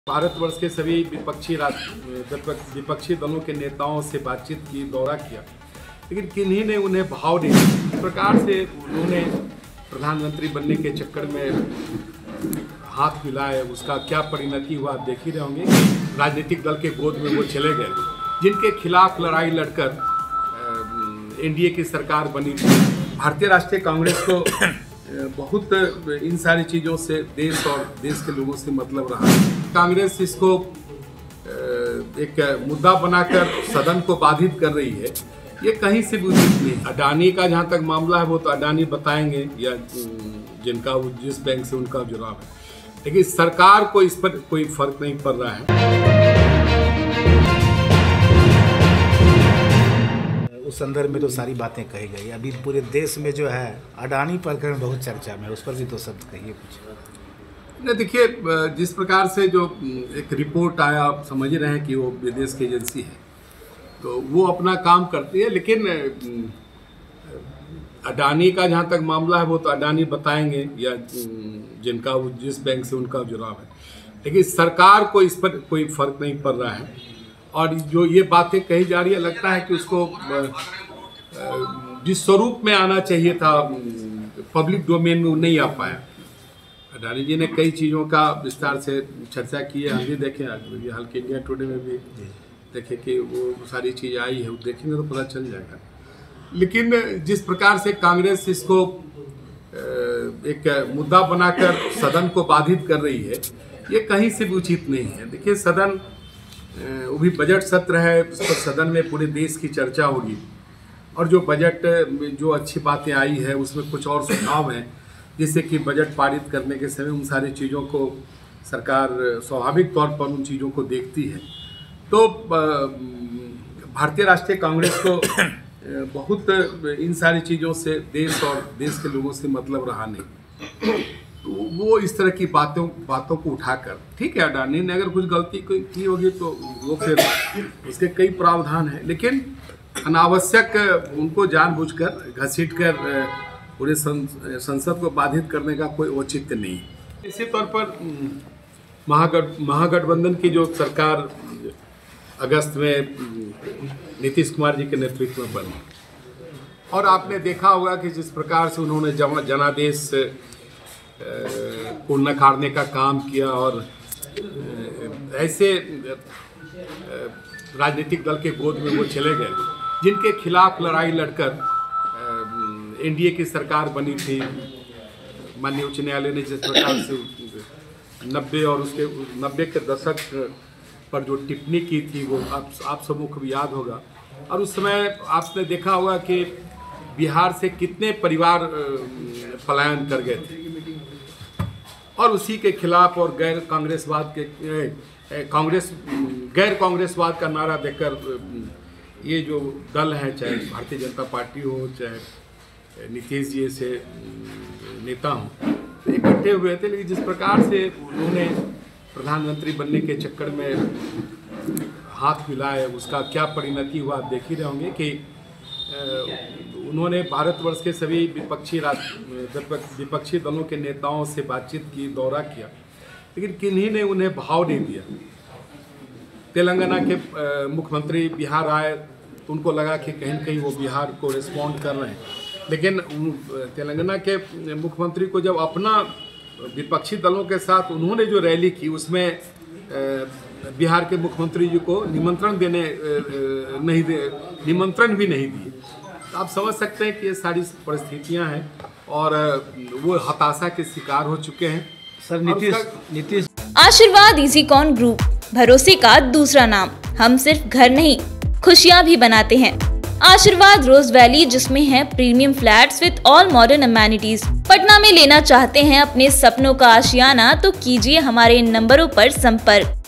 भारतवर्ष के सभी विपक्षी दलों के नेताओं से बातचीत की, दौरा किया, लेकिन किन्हीं ने उन्हें भाव नहीं दिया। इस प्रकार से उन्होंने प्रधानमंत्री बनने के चक्कर में हाथ मिलाए, उसका क्या परिणति हुआ आप देख ही रहे होंगे। राजनीतिक दल के गोद में वो चले गए जिनके खिलाफ लड़ाई लड़कर एनडीए की सरकार बनी थी। भारतीय राष्ट्रीय कांग्रेस को बहुत इन सारी चीज़ों से देश और देश के लोगों से मतलब रहा है। कांग्रेस इसको एक मुद्दा बनाकर सदन को बाधित कर रही है, ये कहीं से भी उचित नहीं। अडानी का जहाँ तक मामला है वो तो अडानी बताएंगे, या जिनका जिस बैंक से उनका जुड़ाव है, लेकिन सरकार को इस पर कोई फर्क नहीं पड़ रहा है। उस संदर्भ में तो सारी बातें कही गई। अभी पूरे देश में जो है अडानी प्रकरण बहुत चर्चा में है, उस पर भी तो शब्द कहिए कुछ। नहीं, देखिए, जिस प्रकार से जो एक रिपोर्ट आया, आप समझ रहे हैं कि वो विदेश की एजेंसी है, तो वो अपना काम करती है, लेकिन अडानी का जहाँ तक मामला है वो तो अडानी बताएंगे, या जिनका जिस बैंक से उनका जुड़ाव है, लेकिन सरकार को इस पर कोई फर्क नहीं पड़ रहा है। और जो ये बातें कही जा रही है, लगता है कि उसको जिस स्वरूप में आना चाहिए था पब्लिक डोमेन में वो नहीं आ पाया। अडानी जी ने कई चीज़ों का विस्तार से चर्चा की है, हम भी देखें, ये हल्के इंडिया टुडे में भी देखें कि वो सारी चीज़ आई है, वो देखेंगे तो पता चल जाएगा। लेकिन जिस प्रकार से कांग्रेस इसको एक मुद्दा बनाकर सदन को बाधित कर रही है, ये कहीं से भी उचित नहीं है। देखिए, सदन वो भी बजट सत्र है, उस पर सदन में पूरे देश की चर्चा होगी, और जो बजट में जो अच्छी बातें आई है उसमें कुछ और सुझाव हैं, जिससे कि बजट पारित करने के समय उन सारी चीज़ों को सरकार स्वाभाविक तौर पर उन चीज़ों को देखती है। तो भारतीय राष्ट्रीय कांग्रेस को बहुत इन सारी चीज़ों से देश और देश के लोगों से मतलब रहा नहीं। तो वो इस तरह की बातों को उठाकर, ठीक है, अडानी ने अगर कुछ गलती की होगी तो वो फिर उसके कई प्रावधान हैं, लेकिन अनावश्यक उनको जानबूझकर घसीटकर पूरे संसद को बाधित करने का कोई औचित्य नहीं है। इसी तौर पर महागठबंधन की जो सरकार अगस्त में नीतीश कुमार जी के नेतृत्व में बनी, और आपने देखा होगा कि जिस प्रकार से उन्होंने जनादेश को नकारने का काम किया, और ऐसे राजनीतिक दल के गोद में वो चले गए जिनके खिलाफ लड़ाई लड़कर एनडीए की सरकार बनी थी। माननीय उच्च न्यायालय ने जिस प्रकार से 90 के दशक पर जो टिप्पणी की थी वो आप सबों को भी याद होगा। और उस समय आपने देखा होगा कि बिहार से कितने परिवार पलायन कर गए थे, और उसी के खिलाफ और गैर कांग्रेसवाद का नारा देकर ये जो दल है, चाहे भारतीय जनता पार्टी हो, चाहे नीतीश जी से नेता हों, तो इकट्ठे हुए थे। लेकिन जिस प्रकार से उन्होंने प्रधानमंत्री बनने के चक्कर में हाथ मिलाए, उसका क्या परिणति हुआ आप देख ही रहे होंगे कि उन्होंने भारतवर्ष के सभी विपक्षी दलों के नेताओं से बातचीत की, दौरा किया, लेकिन किन्हीं ने उन्हें भाव नहीं दिया। तेलंगाना के मुख्यमंत्री बिहार आए तो उनको लगा कि कहीं न कहीं वो बिहार को रिस्पॉन्ड कर रहे हैं, लेकिन तेलंगाना के मुख्यमंत्री को जब अपना विपक्षी दलों के साथ उन्होंने जो रैली की, उसमें बिहार के मुख्यमंत्री जी को निमंत्रण भी नहीं दिए। तो आप समझ सकते हैं कि ये सारी परिस्थितियां हैं, और वो हताशा के शिकार हो चुके हैं। सर, नीतीश आशीर्वाद इजीकॉन ग्रुप, भरोसे का दूसरा नाम। हम सिर्फ घर नहीं, खुशियां भी बनाते हैं। आशीर्वाद रोज वैली, जिसमें है premium flats with all modern amenities. Patna में लेना चाहते हैं अपने सपनों का आशियाना, तो कीजिए हमारे इन नंबरों पर संपर्क।